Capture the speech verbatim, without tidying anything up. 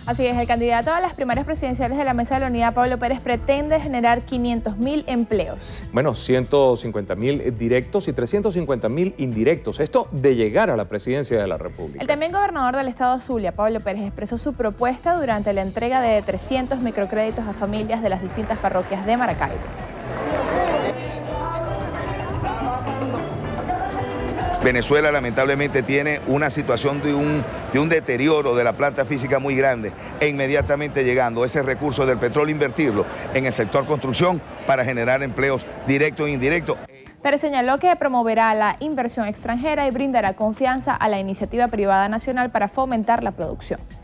Así es, el candidato a las primarias presidenciales de la Mesa de la Unidad, Pablo Pérez, pretende generar quinientos mil empleos. Bueno, ciento cincuenta mil directos y trescientos cincuenta mil indirectos. Esto de llegar a la presidencia de la República. El también gobernador del estado Zulia, Pablo Pérez, expresó su propuesta durante la entrega de trescientos microcréditos a familias de las distintas parroquias de Maracaibo. Venezuela lamentablemente tiene una situación de un, de un deterioro de la planta física muy grande e inmediatamente llegando ese recurso del petróleo, invertirlo en el sector construcción para generar empleos directos e indirectos. Pérez señaló que promoverá la inversión extranjera y brindará confianza a la iniciativa privada nacional para fomentar la producción.